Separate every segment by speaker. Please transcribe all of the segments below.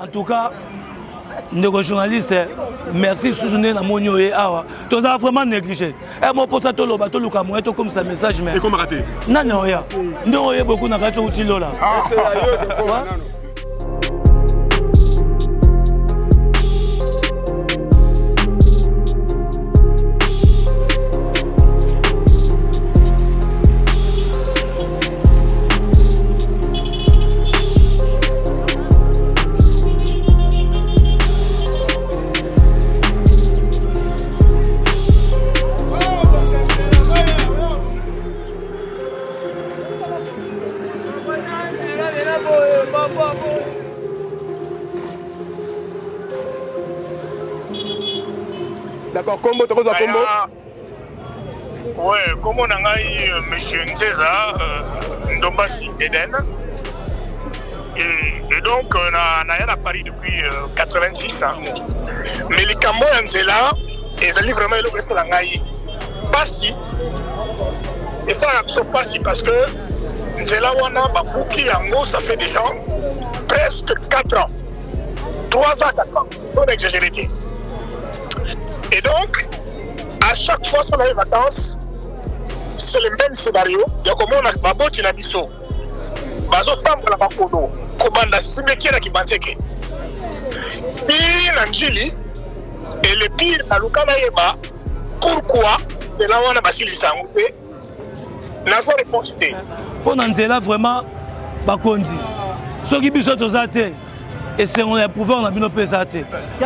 Speaker 1: En tout cas, nos journalistes, merci soutenir la monio et awa. Tu as vraiment négligé. Et moi pour ça tout le bateau le camoin tout comme ça message mais.
Speaker 2: Et comment rater?
Speaker 1: Non non ya. Non ya beaucoup na gacho utilo là.
Speaker 2: Ah c'est la yo de comment? D'accord, combo, tu as besoin de combo?
Speaker 3: Ouais, comme on a eu M. Nzeza, Ndombasi Eden. Et donc, on a à Paris depuis 86 ans. Mais les Cambo Nzela, ils ont vraiment le que c'est la Ngaï. Pas si. Et ça, c'est pas si parce que Nzela Wana, Babouki, Yango, ça fait déjà presque 4 ans. 3 ans, 4 ans. Pour l'exagérité. Et donc, à chaque fois qu'on a les vacances, c'est le même scénario. Il y a comme on a Baboti Nabiso. Bazo Tambola Bakodo. Kobanda Simekira qui Banseke. Puis Nanjili. Et le pire, à Lukana Yeba. Pourquoi de là où on a Basili Sangoute n'a pas réponse.
Speaker 1: Pour Nanzela, vraiment, Bakondi. Ce qui est bien, et c'est on a pouvoir on a bien pesé.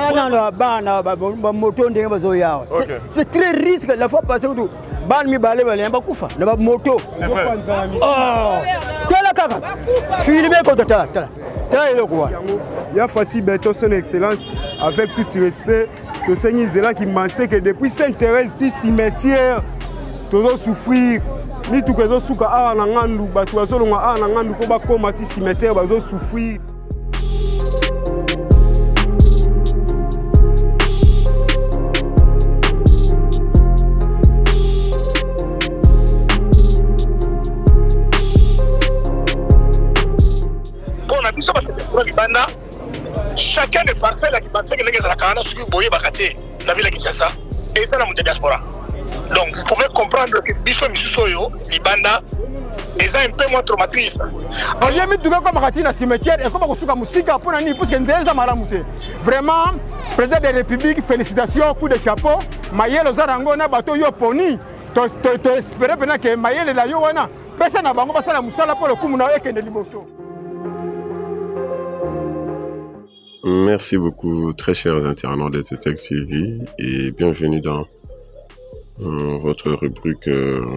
Speaker 4: C'est très risque la fois passée où ban mi balé balé ba kufa na moto.
Speaker 2: C'est vrai.
Speaker 4: Oh. Tala kaka. Filmer contre tala. Tala ile quoi.
Speaker 5: Il y a Fatih Beto son excellence avec tout respect que Seigneur Zela qui pensait que depuis Sainte-Thérèse du cimetière tout souffrir ni tout que souka a na ngandu ba tu azolonga a na ngandu ko ba koma ti cimetière ba zo souffrir.
Speaker 3: Chacun des parcelles qui pensait que les gens qui ont boyé Bakate, la ville qui ça, et ça, la diaspora. Donc, vous pouvez comprendre que Bisso Misusoyo, Libanda, ils sont un peu moins traumatistes.
Speaker 4: On y a mis tout comme Bakate dans le cimetière et comme on a musique pour nous, parce que nous avons vraiment, président de la République, félicitations, coup de chapeau. Mayel Ozarango na bateau yo poni. Tu espérais que Mayel la yo wana. Personne n'a pas passé la moussala pour le coup, on a que des libosos.
Speaker 6: Merci beaucoup, très chers internautes de Tech TV, et bienvenue dans votre rubrique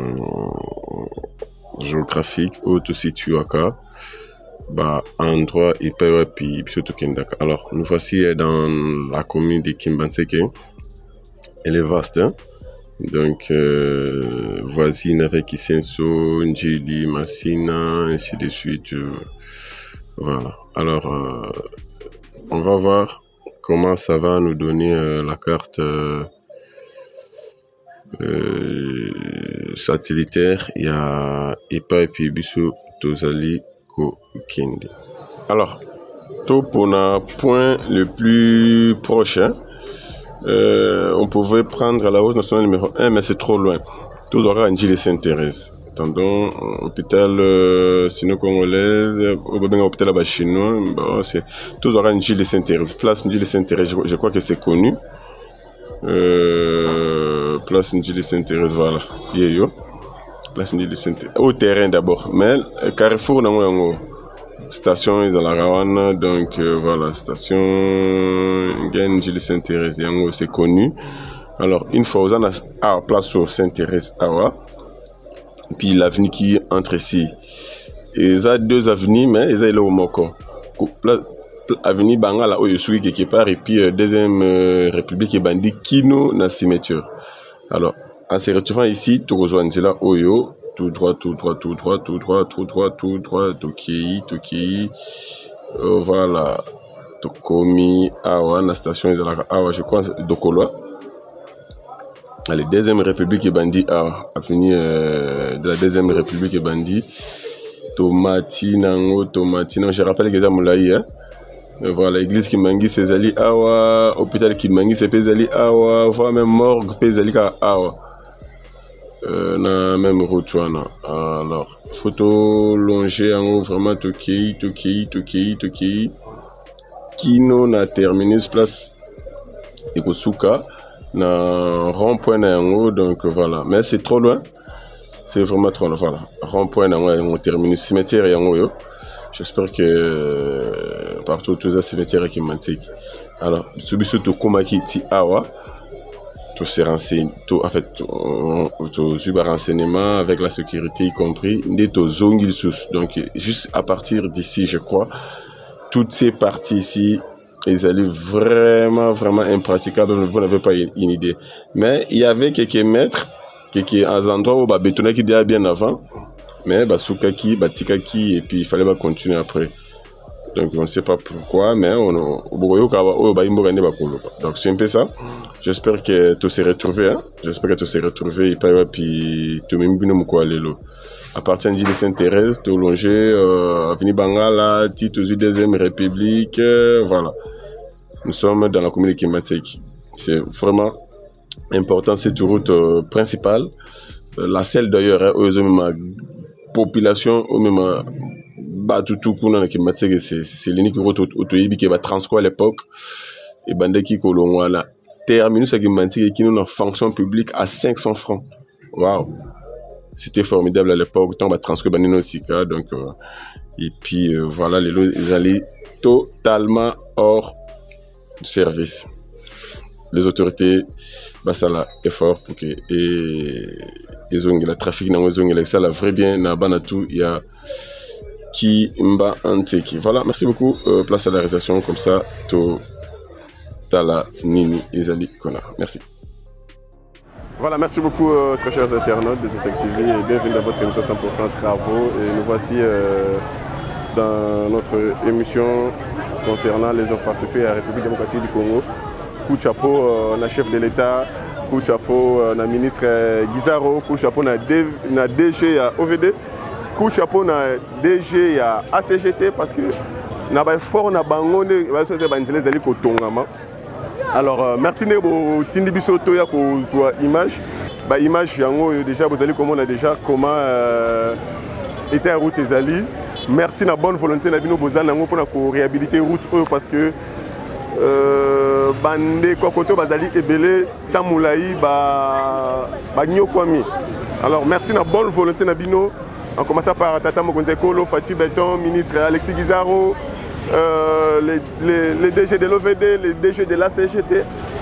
Speaker 6: géographique Haute-Situaka, endroit hyper puis Kendaka. Alors, nous voici dans la commune de Kimbanseke. Elle est vaste, hein? Donc, voisine avec Isenso, Njili, Massina, ainsi de suite. Voilà. Alors, on va voir comment ça va nous donner la carte satellitaire. Il y a Epa et puis Bissou Tozali Kokindi. Alors, pour un point le plus proche, hein, on pouvait prendre la route nationale numéro 1, mais c'est trop loin. Tous aura un gilet s'intéresse. Attendons, hôpital sino-congolaise, hôpital là-bas chinois, bon, c'est tous aura un gilet s'intéresse. Place Njili s'intéresse, je crois que c'est connu. Place Njili s'intéresse, voilà. Yo. Place Njili s'intéresse. Au terrain d'abord, mais Carrefour non station ils ont la Rawana, donc voilà, station Njili s'intéresse, c'est connu. Alors une fois on a place où s'intéresse Awa. Puis l'avenue qui entre ici. Et il y a 2 avenues, mais il y a le Moko. Avenue Bangala, où je suis quelque part, et puis deuxième République et Bandi, Kino, dans la cimetière. Alors, en se retrouvant ici, tu rejoins là, Oyo, tout droit, tout droit, tout droit, tout droit, tout droit, tout droit, Toki, voilà, Tokomi, Awa, la station, Awa, je crois, Dokoloa. Allez, deuxième République et Bandi, avenue de la deuxième République et Bandi, Tomatinango, je rappelle que c'est Moulaï, hein? Voilà, église Kimbangi c'est Zali Awa, hôpital Kimbangi c'est Zali Awa, voilà même morgue Zali Awa. Na même route alors photo longée en haut vraiment Toki Kino na terminus place Ekosuka na rond-point en haut donc voilà mais c'est trop loin. C'est vraiment trop loin, voilà. Rond-point en haut terminus cimetière en haut. J'espère que partout tous les cimetières qui m'antiquent. Alors, Tsubisu Tokomaki Ti Awa, tous ces renseignements, en fait, tous les renseignements avec la sécurité y compris, donc juste à partir d'ici, je crois, toutes ces parties ici, ils allaient vraiment impraticables, vous n'avez pas une idée. Mais il y avait quelques mètres, quelques endroits où bah bétonné qui était bien avant. Mais Basukaki, Batikaki, et puis il fallait continuer après. Donc on ne sait pas pourquoi, mais donc c'est un peu ça. J'espère que tu s'es retrouvé. Hein? J'espère que tu s'es retrouvé. Et puis tu m'as mis quoi aller là. À partir de Sainte-Thérèse, tu es longé, Avenue Bangala, Tito 2e République. Voilà. Nous sommes dans la commune de Kimatseki. C'est vraiment important cette route principale. La selle d'ailleurs, population au même batutu kuna na Kimatseke c'est l'unique route autoyibi qui va transco à l'époque et bandeki kolongwana terminus à Kimatseke qui nous en fonction publique à 500 francs. Waouh, c'était formidable à l'époque tant va transco banino sika donc et puis voilà les lots ils allaient totalement hors service. Les autorités basala effort pour que et la trafic na ngezongela ça la vrai bien na banatu il y a qui mba anteki. Voilà, merci beaucoup. Place à la réalisation comme ça to tala nini ezali kona. Merci.
Speaker 2: Voilà, merci beaucoup très chers internautes de Detect TV et bienvenue dans votre émission 100% travaux et nous voici dans notre émission concernant les infrastructures à la République démocratique du Congo. Coup de chapeau na chef de l'État, coup de chapeau na ministre Guizaro, coup de chapeau na DG à OVD, coup de chapeau na DG à ACGT parce que na ba fort na bangone ba so te banzele zali ko tongama. Alors merci nebo tindi biso to ya ko zwa image ba image yango déjà vous allez comment on a déjà comment était la route ezali. Merci na bonne volonté na bino bozala nango pour na ko réhabiliter route parce que bande kokoto bazali ebele tamulayi ba nyokwami. Alors merci na bonne volonté na bino en commençant par Tata Mokonze Kolo, Fatih Béton, ministre Alexis Guizaro, les DG de l'OVD, les DG de la CGT.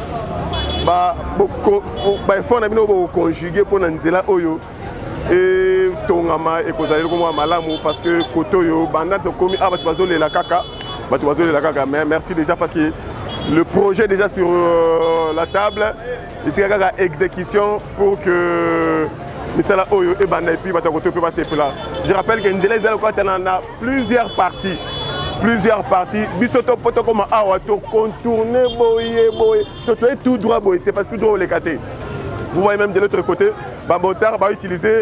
Speaker 2: Il faut conjuguer pour Nanzela Oyo et Tongama et Kozali comme Malamu parce que Kotoyo, Banda Tokomi, la Kaka. Mais merci déjà parce que le projet est déjà sur la table. Il y a une exécution pour que Misala Oyo et Banda et puis Batakoto peut passer là. Je rappelle que Ndele Zalokwa a plusieurs parties. Bisoto poto comme awa to contourner boye. To est tout droit boye parce que tout droit les caté. Vous voyez même de l'autre côté, Bambotar va utiliser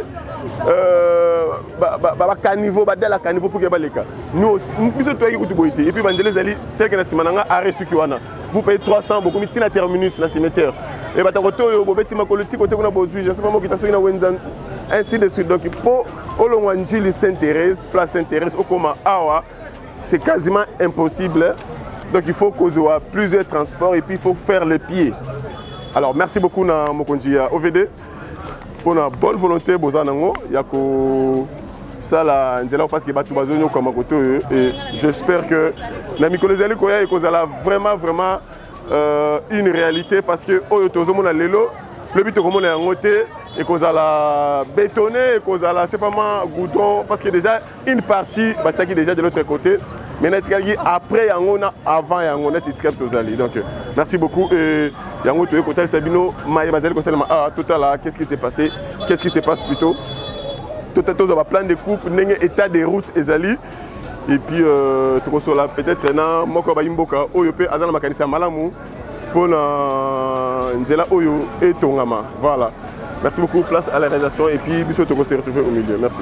Speaker 2: caniveau pour que les cas. Nous bisoto yi kutu boye et puis Bandele Zali tel que na simananga arrêt sukiwana. Vous payez 300 beaucoup mais tina terminus la cimetière. Et Batakoto yo bobeti makoloti côté kuna bozu, je sais pas moi qui t'a na wenzan ainsi de suite. Donc pour Olongwanjili Sainte-Thérèse, place Sainte-Thérèse Okoma awa c'est quasiment impossible. Donc il faut qu'on ait plusieurs transports et puis il faut faire les pieds. Alors merci beaucoup na Mokonji OVD pour la bonne volonté bozanango yako ça la nzela parce que batu bazonyo comme koto et j'espère que na mikolo zali koya et kozala vraiment une réalité parce que oyo tozomona lelo le but comme on est en côté et qu'on a bétonné, qu'on a simplement goudron, parce que déjà une partie, bah, qui déjà de l'autre côté, mais après, on a avant, on a dit donc merci beaucoup. Et Yango Toyo Kotel Sabino, Maï Basel Koselma, total, qu'est-ce qui s'est passé? Qu'est-ce qui se passe plutôt? Total, on va plein de coupes, état des routes Ezali. Et puis, peut-être, Moko Bayimboka, Oyope, Azana Makanisa Malamu, pour Nzela Oyo et Tongama. Voilà. Merci beaucoup, place à la réalisation et puis Bissot Togo s'est retrouvé au milieu. Merci.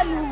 Speaker 7: nous.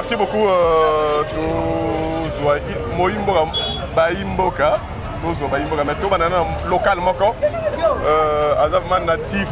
Speaker 2: merci beaucoup. Moimboka, Baimboka, Tozo Baimboka, mais tout banana local moko. Azavman natif,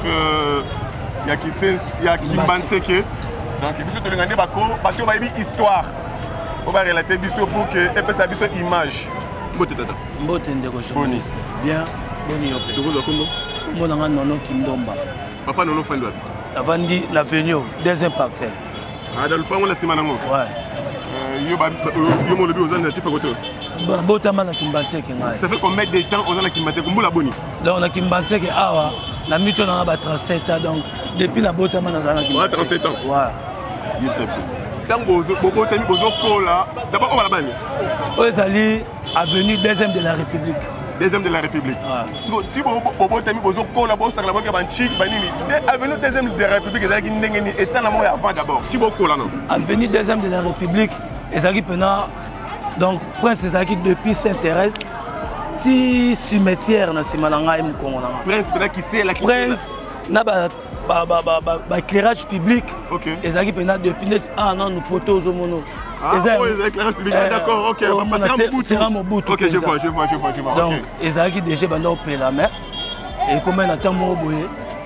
Speaker 2: Yakimbanteke. Donc, il faut regarder bateau baby histoire. On va relater biso pour que et puis ça biso image. Mbote tata.
Speaker 1: Mbote ndeko journaliste. Bien, boni yope.
Speaker 2: Tokoza kombo.
Speaker 1: Mona nga nono Kindomba.
Speaker 2: Papa nono fandi wapi?
Speaker 1: Avandi l'avenue, deuxième parcelle.
Speaker 2: Ah dans le pan on la simana ngo.
Speaker 1: Ouais.
Speaker 2: Yo mo lobi aux natifs à côté.
Speaker 1: Botama na Kimbanteke nga.
Speaker 2: Ça fait combien de temps on a na Kimbanteke mbula boni?
Speaker 1: Donc na Kimbanteke awa na micho na ba 37 ans donc depuis la Botama na zana Kimbanteke.
Speaker 2: 37 ans.
Speaker 1: Ouais.
Speaker 2: Yipsepsi. Tango bobo tami bozo kola. D'abord on va la bani.
Speaker 1: Ozali avenue deuxième de la République.
Speaker 2: Deuxième de la République. Si bobo tami bozo kola bozo sakla boka banchik banini. Avenue deuxième de la République ezali ndengeni état na mo avant d'abord. Ti bo kola non.
Speaker 1: Avenue deuxième de la République ezali pena donc Prince ezali depuis Sainte-Thérèse ti cimetière na simalanga et Mukongo na.
Speaker 2: Prince pena qui c'est la qui
Speaker 1: Prince na ba éclairage public.
Speaker 2: OK.
Speaker 1: Ezali pena depuis non nous poteaux au mono.
Speaker 2: Ah, éclairage public. D'accord, OK.
Speaker 1: C'est un Mobutu.
Speaker 2: OK, je vois.
Speaker 1: Donc ezali déjà bando pe la mer et comment na temps mo boye.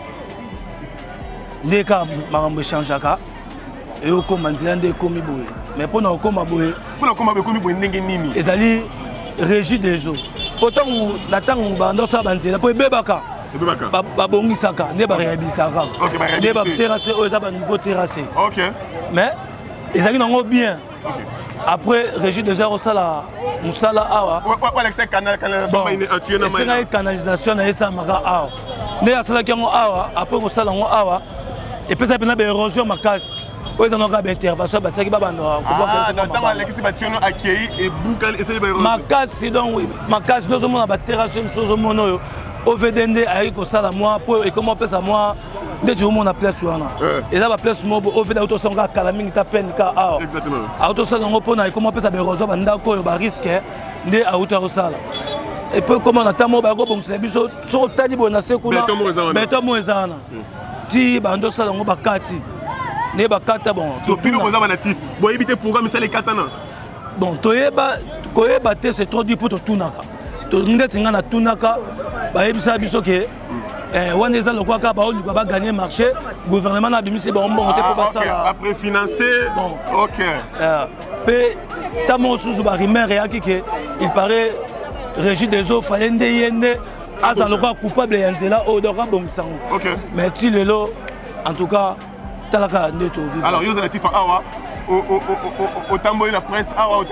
Speaker 1: Les cas marambo changeaka et au commandant de komi boye. Mais pour nous comme boye.
Speaker 2: Pour nous comme komi boye ndenge nini.
Speaker 1: Ezali régie des eaux. Pourtant la temps bando ça banzela pour bebaka. Babongisaka ne ba réhabilitaka.
Speaker 2: OK, ba
Speaker 1: réhabiliter. Ne ba terrasser au za ba nouveau terrassé.
Speaker 2: OK.
Speaker 1: Mais ezali nango bien. OK. Après régie des eaux sala musala awa.
Speaker 2: Ouais, c'est canalisation ba ine atuer na
Speaker 1: mai. C'est canalisation na esa maka awa. Ne asala kiango awa après ko sala ngo awa. Et puis ça pena ba érosion makasi. Oui, ça n'a pas d'intervention, bah c'est pas bon.
Speaker 2: Ah, notamment les qui bâtiment accueilli et boucal et c'est les bailleurs.
Speaker 1: Makasi donc oui, makasi nous sommes à terrasse, nous sommes mono. Au VDND avec ça la moi pour et comment on peut ça moi dès que on a place sur là. Et là la place moi au VDND auto songa kalaming ta peine ka ah.
Speaker 2: Exactement.
Speaker 1: Auto ça on peut na comment on peut ça berozo banda ko ba risque ndé auto ça là. Et puis comment on attend moi ba go bon c'est biso so tali bona se kuna. Beto mo ezana. Ti bando ça on ba kati. Ne ba kata bon
Speaker 2: so pino ko za natif bo éviter programme ça les katana
Speaker 1: bon toyeba koyeba te c'est trop dit pour to tunaka to ngeti ngana tunaka ba yebisa biso ke wana eza lokwa ka ba oli ba gagner marché gouvernement na bimisi ba mbongo te pour ba ça
Speaker 2: après financer bon OK
Speaker 1: pe tamo suzu ba rimer ya kike il paraît régie des eaux fallait ndeyende asa lokwa coupable ya nzela o doka bongisango
Speaker 2: OK
Speaker 1: mais ti lelo en tout cas
Speaker 2: alors, il y a des awa au tambour la presse,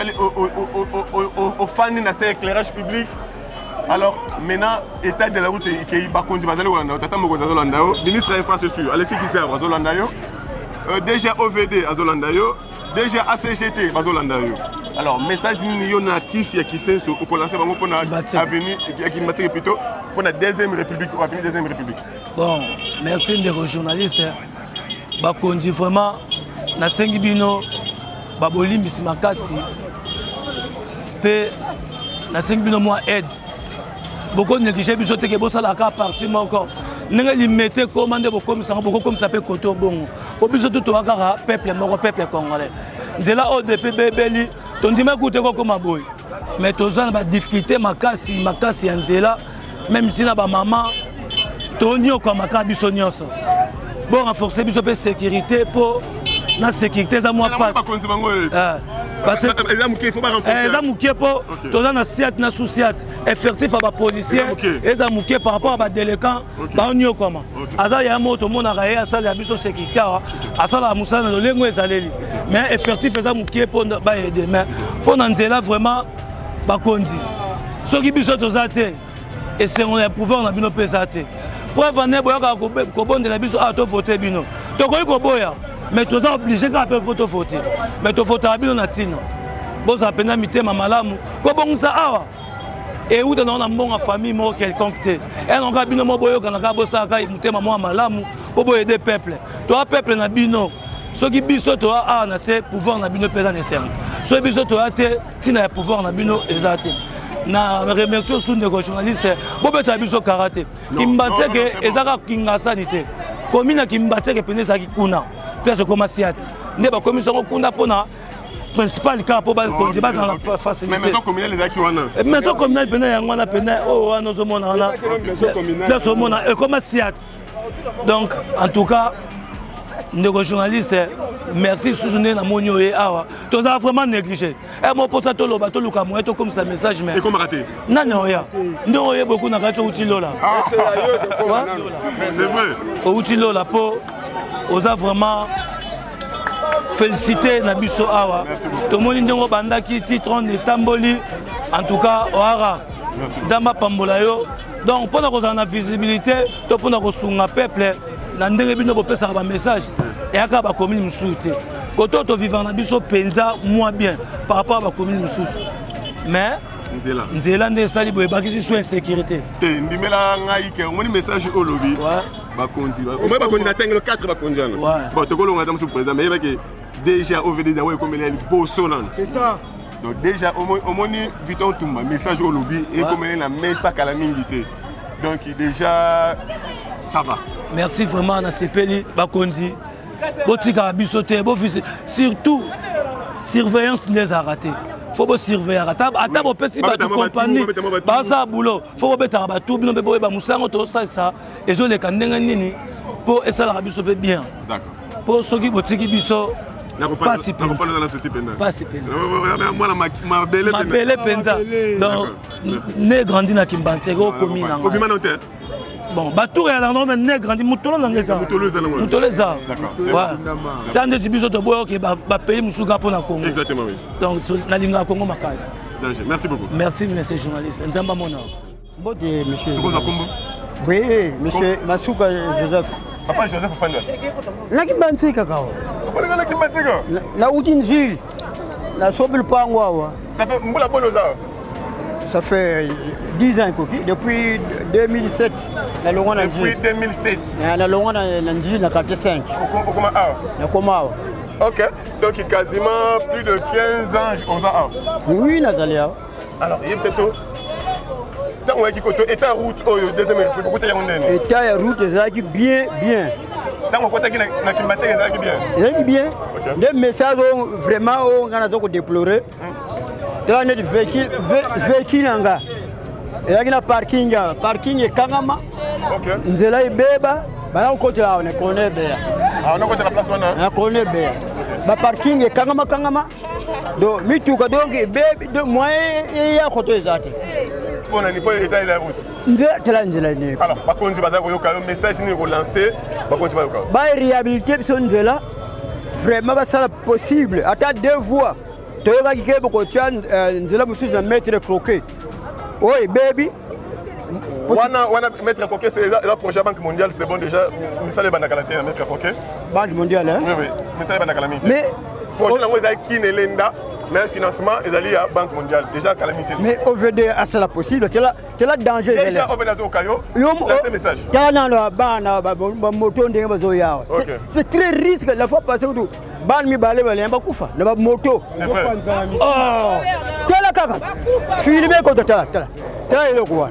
Speaker 2: au fan de l'éclairage public. Alors, maintenant, état de la route qui est conduit à Zolanda, ministre de l'infrastructure, Alessi qui sert à Zolanda, déjà OVD à Zolanda, déjà ACGT à Zolanda. Alors, message natif qui s'est au lancé pour l'avenir, qui plutôt pour la deuxième république, ou avenir deuxième république.
Speaker 1: Bon, merci des journalistes. Bakondi vraiment na sengi bino baboli misimakasi pe na sengi bino moi aide beaucoup négliger biso te ke bosala ka parti moko ndenge limete commande bokomisa beaucoup comme ça peut koto bongo o biso to akara peuple moko peuple congolais nzela o de bebeli tondima koute ko koma boy mais tozana ba difficulté makasi ya nzela même si na ba maman tonyo kwa makabiso nyonso. Bon, renforcer la sécurité pour la sécurité, ça moi passe. Parce que il faut pas renforcer. Les amouqués pour tous en assiette na sous-siat effectif à policiers et amouqués par rapport à délinquants ba onyo comment. Aza ya moto mona raé à ça la biso sécurité à ça la musana le lengo ezaleli. Mais effectif les amouqués pour ba aider mais pour nzela vraiment ba kondi. Ce qui biso tozate et c'est on a pouvoir na bino pesate. Pour venir boya ko bonde la biso to voter bino to ko ko boya mais to za obligé ka pe photo voter mais to voter bino na tina bo za pena mitema malamu ko bongisa awa et ou dans na mbonga famille mo quelconque te et on ka bino mo boyo kana ka bosa ka mitema mo malamu pour boyer des peuples to a peuple na bino ce qui biso to a na c'est pouvoir na bino pesa na serme so biso to a te tina pouvoir na bino ezate na remercie sous des journalistes bobeta biso karaté kimbateke ezaka kingasanité komina kimbateke peneza ki kuna place comme siat ne ba commission kuna pona principal cas pour bakonzi ba dans la facilité.
Speaker 2: Mais maison communale les acquis wana.
Speaker 1: Maison communale pena yangwana pena oh wana zo mona wana. Place mona et comme siat. Donc en tout cas nos journalistes merci soutenir la monio et awa. Tu as vraiment négligé. Et mon pote to loba to luka mo to comme ça message mais.
Speaker 2: Et comment raté?
Speaker 1: Non non ya. Ndo oye beaucoup na kacho utilo là.
Speaker 2: C'est vrai.
Speaker 1: Au utilo là pour osa vraiment féliciter Nabiso Awa. Tout le monde ndongo banda ki titre de tamboli en tout cas oara. Dama pambolayo. Donc pour nous avoir la visibilité, pour nous avoir peuple, na ndenge bino bopesa ba message et aka ba commune msuté. Koto to vivant Nabiso penza moins bien par rapport à la commune msusu. Mais nzela ndé sali boye bakisi sur insécurité.
Speaker 2: Ndimela ngai ke ngoni message au lobby. Bakonzi. Au moins bakonzi na tengo 4 bakonzi ana. Bon to kolonga tam sous président mais yebake déjà au VD dawe comme les bosonan.
Speaker 5: C'est ça.
Speaker 2: Donc déjà au moins Viton Toumba message au lobby et comme la messa kala mingité. Donc déjà ça va.
Speaker 1: Merci vraiment na sepeli bakonzi. Botika bisoté bo surtout surveillance des ratés. Faut pas surveiller à table petit bateau compagnie basa boulot faut pas mettre bateau bino bebo ba musango to ça et zo les kandenga nini pour essa la biso fait bien
Speaker 2: d'accord
Speaker 1: pour ceux qui botiki biso pas si peine pas si peine
Speaker 2: moi ma belle
Speaker 1: penza donc né grandi na Kimbantego commune na bon bateau ya non mais né grandi mutolo na ngeza mutolo za d'accord tant de biso to boyo ke ba pays musuka pour na Congo
Speaker 2: exactement oui
Speaker 1: donc na linga Congo makasi
Speaker 2: merci beaucoup
Speaker 1: merci monsieur journaliste nzamba mona
Speaker 7: Bonjour monsieur
Speaker 2: oui
Speaker 7: monsieur Masuka Joseph
Speaker 2: papa Joseph Fanda
Speaker 7: la Kimbantika kao
Speaker 2: la Kimbantika
Speaker 7: la Outine Gilles la Sobel Pangwa
Speaker 2: ça fait mbula bonoza.
Speaker 7: Ça fait 10 ans depuis 2007 la longue
Speaker 2: depuis 2007
Speaker 7: la longue na 45 na Komao.
Speaker 2: OK donc quasiment plus de 15 ans aux ans.
Speaker 7: Oui Natalia.
Speaker 2: Alors il y a cette chose tant on est qui côté état route au deuxième république beaucoup de
Speaker 7: état route ezaki bien
Speaker 2: tant on côté na Kimbantika ezaki
Speaker 7: bien des messages vraiment on a zo ko déplorer. Dans le véhicule anga et la parking est kangama nzela ibeba bana côté là on connaît bien
Speaker 2: on côté la place on
Speaker 7: connaît bien ba parking est kangama donc mituka donc bebe de moyen ya côté zate
Speaker 2: on a ni pas état la route
Speaker 7: nzela ni
Speaker 2: alors bakonzi baza ko yoka message ni relancer bakonzi ba yoka
Speaker 7: ba réhabiliter son nzela vraiment ba ça possible ata 2 voies. Tu as dit que tu as un maître croquet. Oui, baby.
Speaker 2: Maître croquet, c'est le projet Banque mondiale, c'est bon déjà. Misale Banakalamité, maître croquet.
Speaker 7: Banque mondiale, hein?
Speaker 2: Oui, Misale Banakalamité.
Speaker 7: Mais.
Speaker 2: Projet qui n'est l'ENDA, mais le financement est allé à Banque mondiale. Déjà, calamité.
Speaker 7: Mais au VD, c'est la possible. Tu as danger.
Speaker 2: Déjà, au VD, au Caillot. C'est un message.
Speaker 7: C'est très risqué. La fois passée, ban mi balé balé ba kufa na ba moto
Speaker 2: c'est vrai
Speaker 7: oh tala kaka filmer ko tala ile ko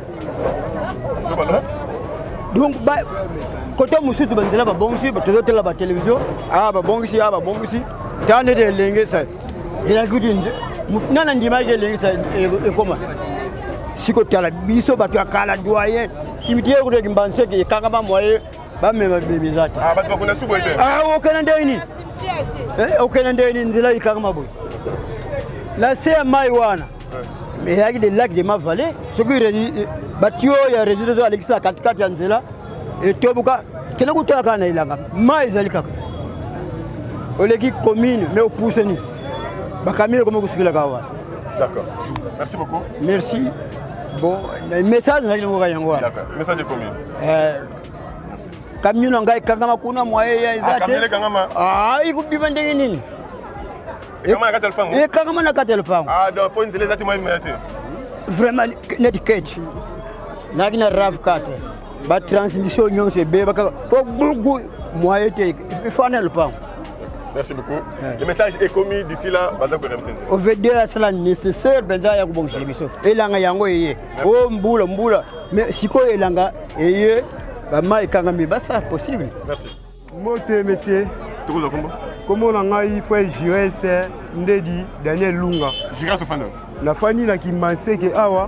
Speaker 7: donc ba côté musutu bandela ba bongi ba tala ba télévision ba bongi tane de lenge ça il a gudi nana ndima ke lenge ça e koma siko tala biso ba kala doyen cimetière ko de Kimbantika kanga ba moye ba me ba bimizata
Speaker 2: ba to kuna subo ite
Speaker 7: okana ndeni aucun des nzela ikagama boy la CMA wana mais il y a des lacs de ma vallée ce qui batio ya résidence Alexa 44 ya nzela et tobuka kila kutaka na ilanga mai zalika oleki commune mais opuseni bakamile comme kusikila kawa
Speaker 2: d'accord merci beaucoup
Speaker 7: merci bon le message na lingo yango
Speaker 2: d'accord message est commune
Speaker 7: Kamino ngai kangama kuna mwaye ya izate.
Speaker 2: Kamile kangama.
Speaker 7: Ikubiba ndenge nini?
Speaker 2: Kangama na katel pango.
Speaker 7: Kangama na katel pango.
Speaker 2: Donc point zile zati mwa imete.
Speaker 7: Vraiment netiquette. Nagina rave kate. Ba transmission nyon se beba ka bugu mwaye te fanel pango.
Speaker 2: Merci beaucoup. Le message est commis d'ici là baza ko remettre.
Speaker 7: Au VD cela nécessaire benza ya kubongisa biso. Elanga yango yeye. O mbula mais siko elanga yeye. Bah, c'est possible.
Speaker 2: Merci.
Speaker 5: Moté, monsieur.
Speaker 2: Tu
Speaker 5: Comment on a eu frère Jires Ndedi Daniel Lunga.
Speaker 2: Jires Fana.
Speaker 5: La famille na Kimbanseke awa.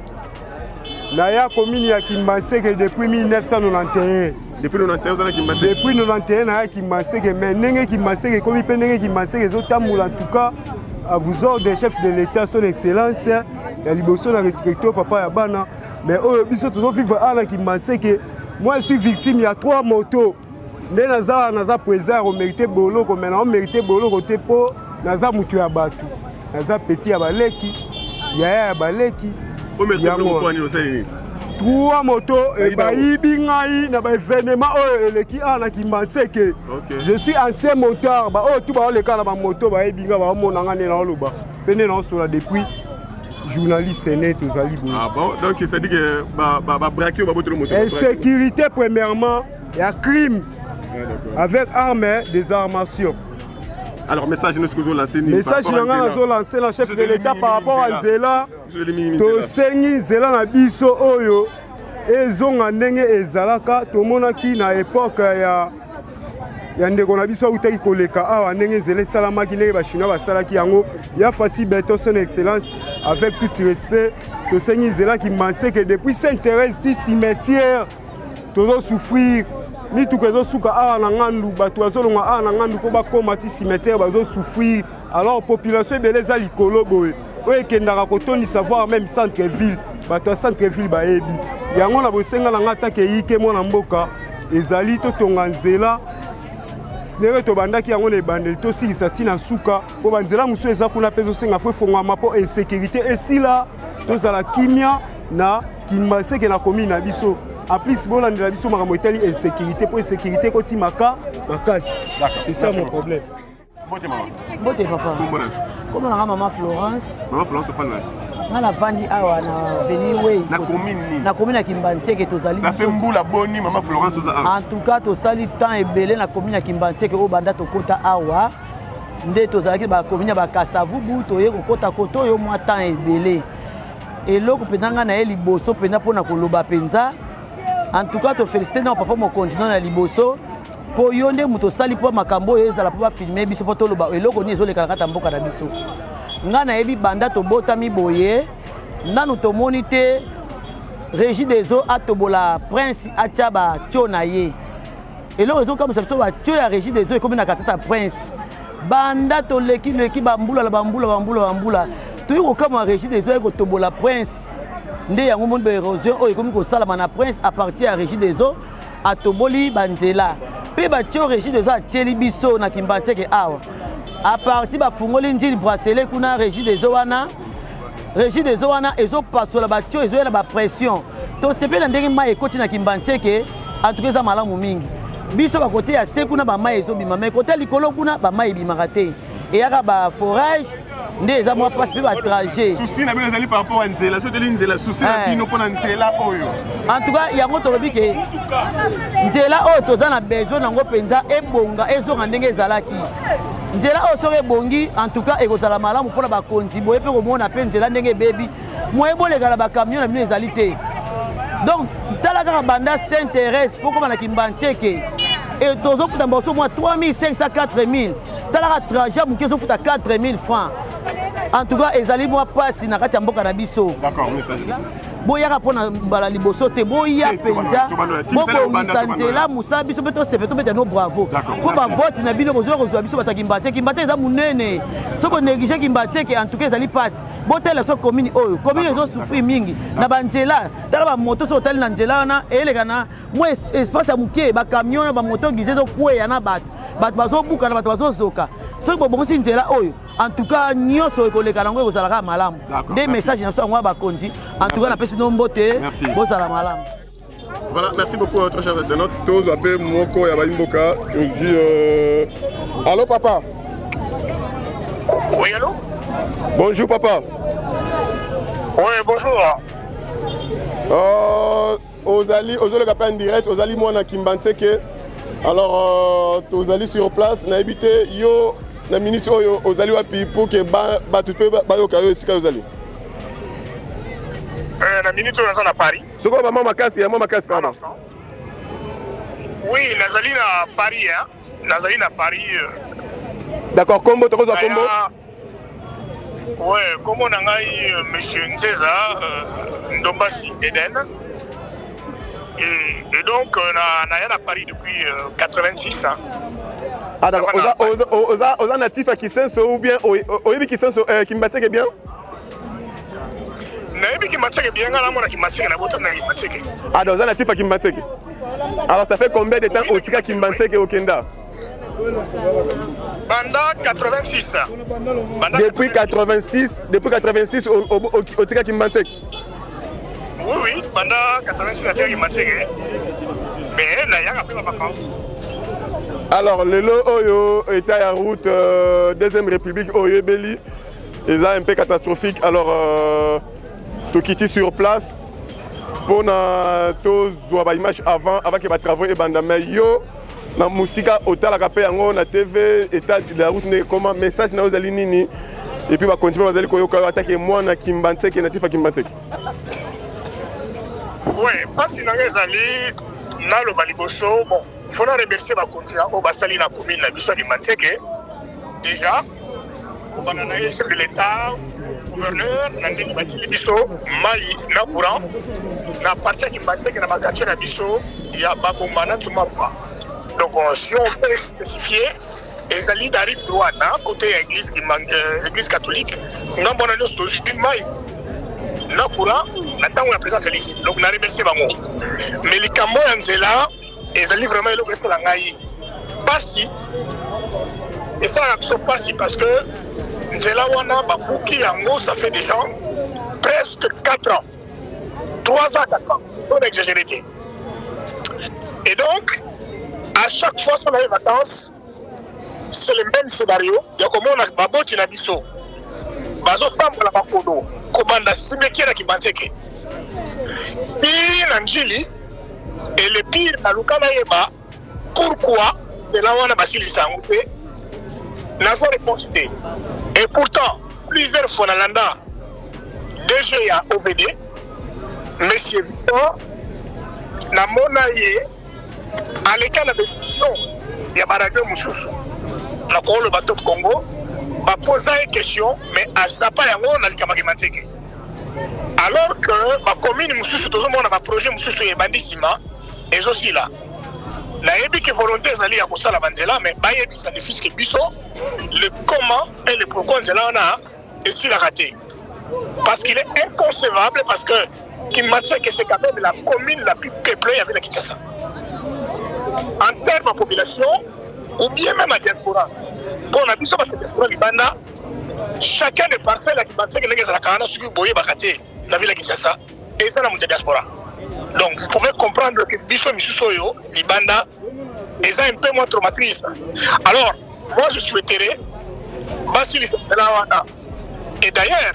Speaker 5: Na ya commune ya Kimbanseke depuis 1991.
Speaker 2: Depuis 91 ans Kimbanseke.
Speaker 5: Depuis 91 na ya Kimbanseke mais ndenge Kimbanseke comme ndenge Kimbanseke zotamboula en tout cas à vous ordre chef de l'État son excellence ya liboso na respecter papa ya bana mais oh biso to vivre ala Kimbanseke. Moi je suis victime il y a 3 motos. Ndé naza présent au mérité boloko mais on mérité boloko te po naza mutu ya batu naza petit ya baleki ya baleki
Speaker 2: au mérité boloko ni osali
Speaker 5: 3 motos et bayibi ngai na ba événement o eleki ana Kimbanseke. Je suis ancien moteur ba o tout ba le kana ba moto ba yibi nga ba mona ngane na loba pene na sola depuis journaliste net aux alibos.
Speaker 2: Ah bon donc ça dit que ba braquer ba boto le moto.
Speaker 5: Insécurité premièrement il y a crime. Avec armes des armations.
Speaker 2: Alors, message nous que lancé.
Speaker 5: Message nous avons lancé le chef de l'État par rapport à Nzela. To sengi Nzela na biso oyo. Ezonga ndenge ezalaka tomonaki na époque ya ndeko na biso utaki koleka awa ndenge Nzela salamaki ndenge ba chinois basalaki yango. Ya Fati Beto son excellence avec tout respect to sengi Nzela qui pensait que depuis Sainte-Thérèse du cimetière to souffrir. Ni tout que souka a na ngandu bato azolonga a na ngandu ko bakoma ti cimetière bazo souffrir alors population de les alikolo boy oye kendaka kotoni savoir même centre ville bato centre ville baebi yango na bosenga na ngata ke yike mona mboka ezali to tonga Nzela nere to bandaki yango le bandeli to silisa tina suka po banzela musu eza kuna pezo senga fo fongama po insécurité esila to zala kimia na Kimbanseke na commune na biso. En plus, bon, on a biso makambo etali insécurité pour insécurité koti maka makasi. C'est ça mon problème.
Speaker 2: Bote maman.
Speaker 7: Bote papa. Comment on a maman Florence?
Speaker 2: Maman Florence fan là.
Speaker 7: Na la vandi awa na veni way.
Speaker 2: Na commune ni.
Speaker 7: Na commune ya Kimbanseke tozali.
Speaker 2: Ça fait mbula boni maman Florence oza.
Speaker 7: En tout cas to sali temps ebele na commune ya Kimbanseke o banda to kota awa. Nde tozalaki ba commune ba Kasavubu to ye ko kota koto yo mwa temps ebele. Et loko penanga na ye liboso pena pona koloba penza. En tout cas, tu félicite non papa mon continent na liboso po yonde muto sali po makambo ezala po ba filmer biso po to loba eloko ni ezole kala mboka na biso nga na yebi banda to bota mi boye nanu to monite régie des eaux atobola prince achaba tio na ye eloko ezo comme ça ba tio ya régie des eaux comme na katata prince banda to leki bambula la bambula to yiko comme régie des eaux ko tobola prince. Ndé yango monde érosion oyo komi ko sala mana prince à partir à régie des eaux à Toboli Banzela pe ba tio régie des eaux a tieli biso na Kimbanseke awa à partir ba fungoli njili bracelet kuna régie des eaux wana ezo pasola ba tio ezo na ba pression to sepe na ndenge mai ekoti na Kimbanseke en tout cas za malamu mingi biso ba côté ya se kuna ba mai ezo bima mais côté likolo kuna ba mai bimaka te et yaka ba forage. Ndé za moi passe ba trajet.
Speaker 2: Souci na bino zali par rapport à Nzela, so de Nzela souci na bino pona Nzela oyo.
Speaker 7: En tout cas, yango to lobi ke Nzela oyo toza na besoin nango penza ebonga ezonga ndenge ezalaki. Nzela oyo so ebongi en tout cas ekozala malamu pona ba konzibo epe ko mona pe Nzela ndenge bebi. Mo eboleka na ba camion na bino ezali te. Donc talaka banda Sainte-Thérèse poko na Kimbanseke et tozo futa mboso moi 3500 4000. Talaka trajet muke zo futa 4000 francs. En tout cas, ezali moi passe na kati mboka na biso.
Speaker 2: D'accord, message.
Speaker 7: Boya pona bala liboso te boya penza. Boko Nzela musa biso beto sepeto beta no bravo. Ko ba vote na bino bozo ko biso bata Kimbanseke eza munene. Soko négliger Kimbanseke en tout cas ezali passe. Botela so commune oyo. Commune zo souffrir mingi. Na ba Nzela, tala ba moto so tali na Nzela na elegana. Moi espace ya muke ba camion na ba moto gizezo kweya na bato. Bato bazo buka na bato bazo zoka. So bo bongo Nzela oyo. En tout cas nyoso ekoleka nango ekozalaka malamu. Des messages na so ngwa ba konzi. En tout cas na pesi nombote. Bozala malamu.
Speaker 2: Voilà, merci beaucoup à notre cher internaute. Tous appellent Moko ya Baimboka. Allô papa.
Speaker 3: Oui, allô?
Speaker 2: Bonjour papa.
Speaker 3: Oui, bonjour.
Speaker 2: Ozali Kappa en direct, Ozali moi na Kimbanseke. Alors, Ozali sur place, na habité yo na minute oyo Ozali wapi pour que ba tout peut ba yo kayo esika Ozali.
Speaker 3: Na minute oyo na Paris.
Speaker 2: Soko ba mama makasi ya mama makasi pardon.
Speaker 3: Oui, nazali na Paris hein. Nazali na Paris
Speaker 2: D'accord, combo, tu as combo.
Speaker 3: Ouais, comme on a monsieur Nzeza, Ndombasi Eden. Et donc, on a à Paris depuis 86 ans.
Speaker 2: Ah d'accord, aux natifs qui sont ou bien au qui sont qui me bien. Ah donc aux natifs qui me. Alors ça fait combien de temps au Tika Kimbanseke au Kenda?
Speaker 3: Pendant 86.
Speaker 2: Depuis 86 au Tika Kimbanseke.
Speaker 3: Oui, pendant 86 au Tika Kimbanseke. Mais là, il y a après ma vacance.
Speaker 2: Alors, le lot Oyo était en route, Deuxième République, Oyo Beli. Et ça un peu catastrophique. Alors, tu quittes sur place. Pour voir l'image avant que les travaux et bandamé yo na musica hôtel la capé yango na TV état de la route ne comment message na ozali nini et puis va continuer bazali koyoka attaquer moi na Kimbanseke na tifa Kimbanseke.
Speaker 3: Ouais, parce que nazali na lo baliboso bon, faut remercier ba continent au basali na commune na biso Kimbanseke déjà au banana chef de l'état gouverneur na ndenge batili biso mai na courant na partie Kimbanseke na quartier na biso ya babomana tumapa. Donc si on peut spécifier les alliés d'arrive droite côté église catholique na bonne annonce de mai na courant na tango ya président Félix. Donc na remercier bango. Mais les cambo ya nzela les alliés vraiment eloko esala ngai pasi et ça na biso pasi parce que nzela wana babuki yango ça fait déjà presque 4 ans. 3 ans, 4 ans, non exagéré. Et donc, à chaque fois qu'on a les vacances, c'est le même scénario. Il y a comme on a baboti na biso. Bazo tambo la bakodo. Kobanda simeki na Kimbanseke. Puis Nanjili et le pire na Lukana Yeba. Pourquoi de là on a basili sangote n'a pas réponse. Et pourtant, plusieurs fois dans l'anda DG à OVD. Monsieur Victor, na monaye à l'école de mission, il y a Baradio Moussoussou. La le bateau Congo va poser une question, mais à Zapa Yango, on a le Kimbanseke. Alors que la commune Moussoussou, tout le monde a un projet Moussoussou et Bandissima, et aussi là. La ébi qui volonté d'aller à Kosa la Bandela, mais Bayebi ça ne fait que Bisso, le comment et le pourquoi on a, et s'il a raté. Parce qu'il est inconcevable, parce que Kimbanseke c'est quand même la commune la plus peuplée avec la Kinshasa. En termes de population, ou bien même à diaspora. Bon, on a dit ça parce que la diaspora Libanda, chacun des parcelles à Kimbanseke n'est pas la ce que vous voyez la ville de Kinshasa, et ça la diaspora. Donc vous pouvez comprendre que Bisso Misusoyo, Libanda, est un peu moins traumatrice. Alors, moi je souhaiterais, et d'ailleurs,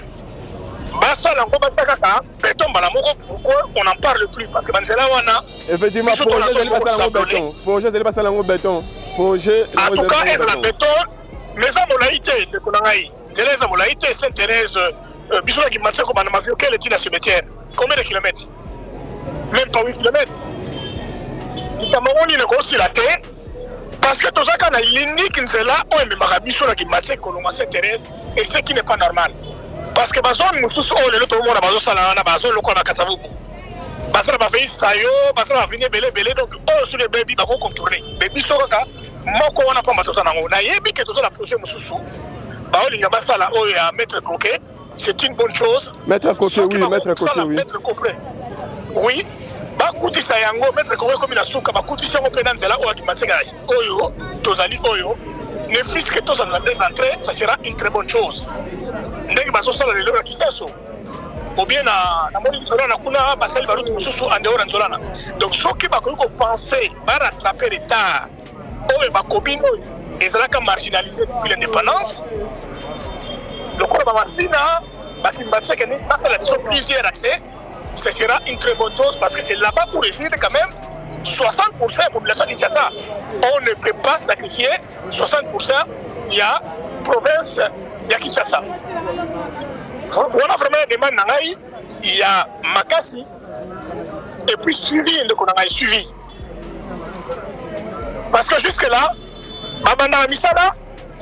Speaker 3: pourquoi on n'en parle plus? Parce que
Speaker 2: effectivement, projet de passer béton.
Speaker 3: En tout cas, elle a béton, mais ça molaïté de Konangaï. Zélez à molaïté, Sainte-Thérèse, Bissoula qui m'a dit qu'on m'a vu quel est le cimetière. Combien de kilomètres? Même pas 8 kilomètres. Cameroun, il est aussi la tête. Parce que tout ça, quand on a l'unique, c'est là où il m'a dit qui m'a dit qu'on m'a Sainte-Thérèse, et ce qui n'est pas normal. Parce que Bazon Moussous, oh, le tout le monde a Bazon Salana, Bazon, le corps à Kassavou. Bazon a fait Sayo, Bazon a venu belé, donc, oh, sur les bébés, ils vont contourner. Baby Soka, Moko, on n'a pas Matosana. On a émis que tout ça, la projet Moussou, Baoli Yabasala, oh, et à Maître Coquet, c'est une bonne chose.
Speaker 2: Maître Coquet, oui, Maître Coquet, oui.
Speaker 3: Maître Coquet, oui. Bakuti Sayango, Maître Coquet, comme il a souka, Bakuti Sayango, Pénan, c'est là où il m'a dit, Oyo, Tozali, Oyo. Ne fût-ce que tous dans des entrées, ça sera une très bonne chose. Ndenge bazo sala lelo na Kisaso. Ou bien na moni nzolana kuna basali baruti mususu en dehors nzolana. Donc ceux qui va penser à rattraper retard, oh ba commune ezalaka marginalisé depuis l'indépendance. Le corps ba masina ba Kimbanseke ne passe la mission plusieurs accès, ce sera une très bonne chose parce que c'est là-bas pour réside quand même 60% de la population de Kinshasa. On ne peut pas sacrifier 60%, il y a province, il y a Kinshasa. On a vraiment des demande, il y a Makassi, et puis suivi, suivi. Parce que jusque-là, Babanda Misala,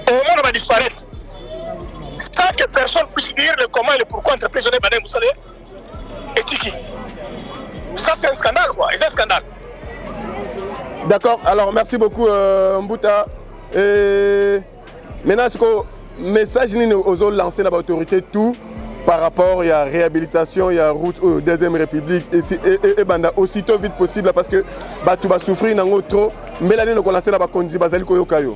Speaker 3: au moment on va disparaître. Sans que personne puisse dire le comment et le pourquoi entreprise on est bandé, vous savez, éthique. Ça c'est un scandale quoi, c'est un scandale.
Speaker 2: D'accord, alors merci beaucoup Mbouta. Maintenant, est-ce que le message que nous avons lancé dans l'autorité tout par rapport à la réhabilitation, il y a la route Deuxième République et aussitôt vite possible parce que tout va souffrir trop. Mais l'année nous avons lancé dans la conduite basale koyokayo.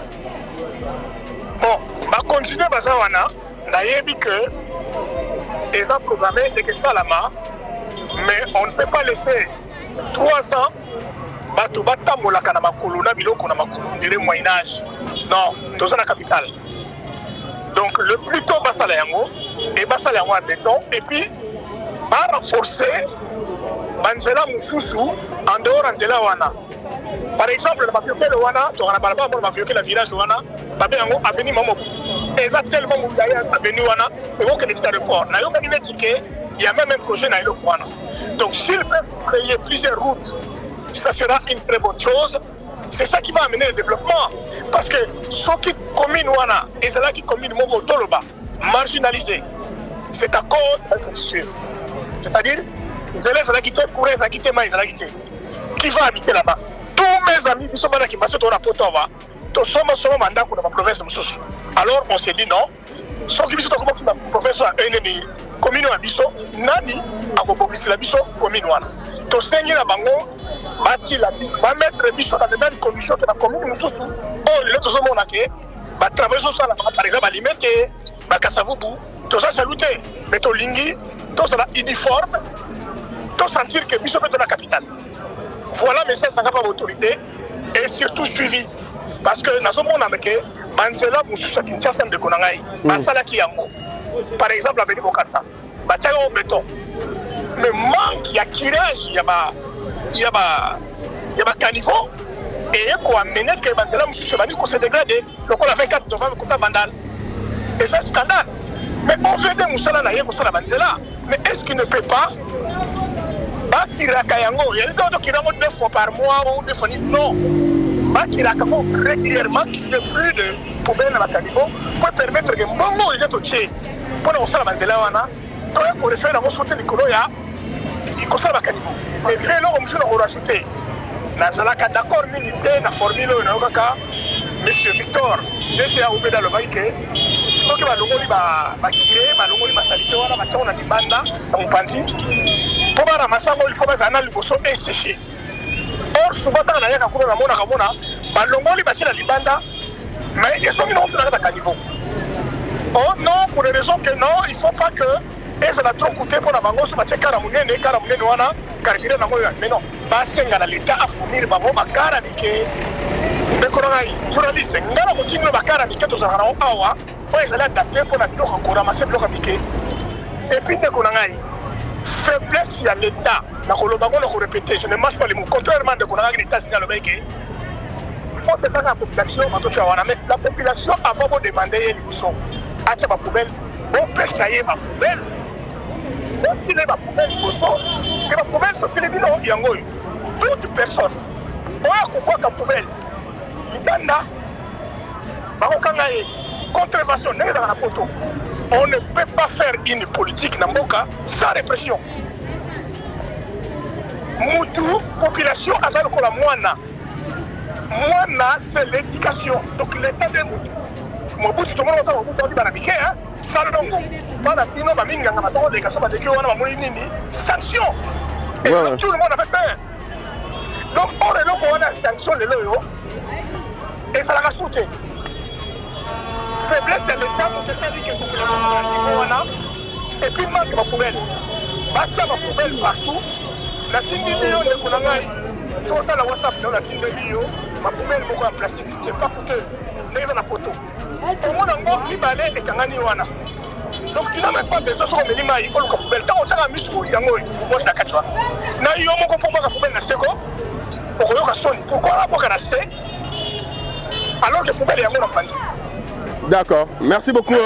Speaker 3: Bon, va continuer bazawana. D'ailleurs que les a programmé et que ça la mais on ne peut pas laisser 3 ans. Batu bata molaka na makulu na biloko na makulu dire Moyen Âge. Non, dans la capitale. Donc le plus tôt basala yango et basala yango à béton et puis à renforcer banzela mususu en dehors nzela wana. Par exemple, le mafioke le wana, to na balaba mo mafioke la village wana, babe yango avenue Mamoku. Eza tellement moudaya avenue wana et on connaît aéroport. Na yo ba ni ticket, il y a même un projet na yo wana. Donc s'ils peuvent créer plusieurs routes, ça sera une très bonne chose. C'est ça qui va amener le développement. Parce que ceux qui communent wana, et c'est là qui communent mon toloba, marginalisés, c'est à cause de l'infrastructure. C'est-à-dire, c'est là qui te pourrait, ça qui te maïs, là qui va habiter là-bas. Tous mes amis qui sont là qui passent dans la potova, tous sont mandat pour la province. Alors on s'est dit non. Ceux qui sont comme la province ennemi, commune à Bisso, Nani, à Bobokisi la Bisso, commune wana. Tous ces gens bango, va mettre Bisso dans les mêmes conditions que la commune Moussous. Oh, les autres hommes va travailler sur ça, par exemple, alimenter, va Kassavubu, tous ça saluter, mettre Lingi, tous ça uniforme, tous sentir que Bisso est dans la capitale. Voilà le message de la autorité et surtout suivi. Parce que dans ce monde, Banzela Moussousa Kinshasa de Konangaï, Basala Kiyango, par exemple, avec Bokassa, Batiago au béton. Mais manque, il y a kirage, il y a caniveau, et il y a quoi amener que Banzela Moussousa se dégradé, donc on a 24 novembre contre Bandal. Et c'est un scandale. Mais on fait des Moussala Naye, Moussala Banzela. Mais est-ce qu'il ne peut pas? Bakiraka yango, il y a des gens qui rentrent 2 fois par mois ou 2 fois. Non. Bakiraka régulièrement, qu'il n'y ait plus de poubelles dans le niveau pour permettre que Mbongo il est au Tché. Pour nous, on Banzela wana, donc on refait la sauter du Koloya, il conserve le caniveau. Mais il y a des gens qui ont rajouté. Nazalaka d'accord militaire, la formule, Monsieur Victor, déjà ouvert dans le baïque. Je crois que Balongoli va tirer, Balongoli va saliter, on a des bandes, on pense. Pour ramasser, il faut que les bosons soient séchés. Or, souvent, on a Balongoli va tirer les bandes, mais ils sont mis dans le caniveau. Oh non, pour des raisons que non, il ne faut pas que. Et ça a trop coûté pour la bango, ça va tirer Karamoune, wana, carburé dans le mais non, Basenga dans l'État à fournir Bango, Karamike. Journaliste, ngala continue bakara mike to zana awa, po ezala adapté pour la biloko ko ramasser biloko mike. Et puis dès qu'on a faiblesse ya l'État, na ko lobango na ko répéter, je ne marche pas les mots contrairement de qu'on a l'État signal le mec. Faut que ça la population matocha wana mais la population avant de demander les boussons. Acha ba poubelle, on peut sayer ba poubelle. On tire ba poubelle boussons, que ba poubelle to tire bino yango. Toute personne. On a quoi comme poubelle. Contrefaçon, on ne peut pas faire une politique Namboka sans répression. Moutou, population, Azalokola Moana. Moana, c'est l'éducation. Donc l'État de Moutou. Mobutu, tout le monde a dit Barabike, hein? Salongo. Panatino, Baminga, Namato, les Kassaba de Kyoana, sanction. Et tout le monde a fait peur. Donc, on est là pour avoir sanction de l'eau. Et ça l'a sauté. Faiblesse, c'est l'État pour te salir que la population et puis manque ma poubelle. Bâtir ma poubelle partout. La team de bio, le Kounangaï, sur la WhatsApp, la team de bio, ma poubelle beaucoup en plastique, c'est pas coûteux. Mais on a poteau. Au monde en gros, il balai et Kangani Wana. Donc tu n'as même pas besoin de me dire que la poubelle, quand on tient un muscle, il y a un peu de la catoire. Na yo moko pour la poubelle na seko. Pourquoi la poubelle na seko? Alors que poubelle est en Panzi.
Speaker 2: D'accord. Merci beaucoup,